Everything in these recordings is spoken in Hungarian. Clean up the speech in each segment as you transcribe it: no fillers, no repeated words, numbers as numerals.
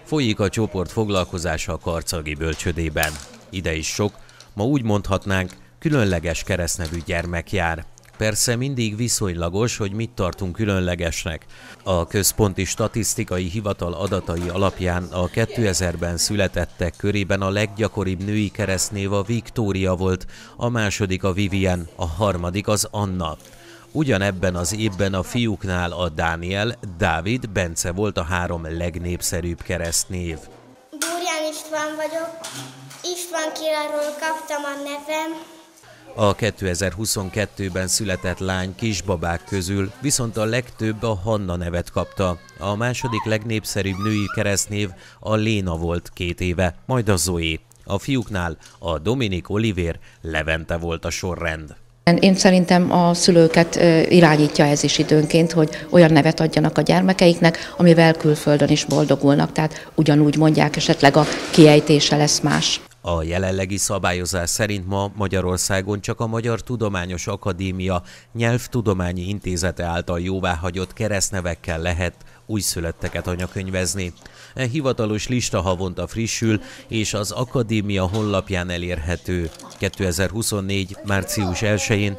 Folyik a csoport foglalkozása a karcagi bölcsődében. Ide is sok, ma úgy mondhatnánk, különleges keresztnevű gyermek jár. Persze mindig viszonylagos, hogy mit tartunk különlegesnek. A Központi Statisztikai Hivatal adatai alapján a 2000-ben születettek körében a leggyakoribb női keresztnév a Viktória volt, a második a Vivien, a harmadik az Anna. Ugyanebben az évben a fiúknál a Dániel, Dávid, Bence volt a 3 legnépszerűbb keresztnév. Burján István vagyok, István királyról kaptam a nevem. A 2022-ben született lány kisbabák közül viszont a legtöbb a Hanna nevet kapta. A második legnépszerűbb női keresztnév a Léna volt 2 éve, majd a Zoé. A fiúknál a Dominik, Olivér, Levente volt a sorrend. Én szerintem a szülőket irányítja ez is időnként, hogy olyan nevet adjanak a gyermekeiknek, amivel külföldön is boldogulnak, tehát ugyanúgy mondják, esetleg a kiejtése lesz más. A jelenlegi szabályozás szerint ma Magyarországon csak a Magyar Tudományos Akadémia Nyelvtudományi Intézete által jóváhagyott keresztnevekkel lehet újszülötteket anyakönyvezni. E hivatalos lista havonta frissül, és az akadémia honlapján elérhető. 2024. március 1-én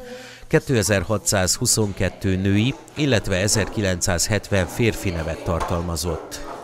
2622 női, illetve 1970 férfi nevet tartalmazott.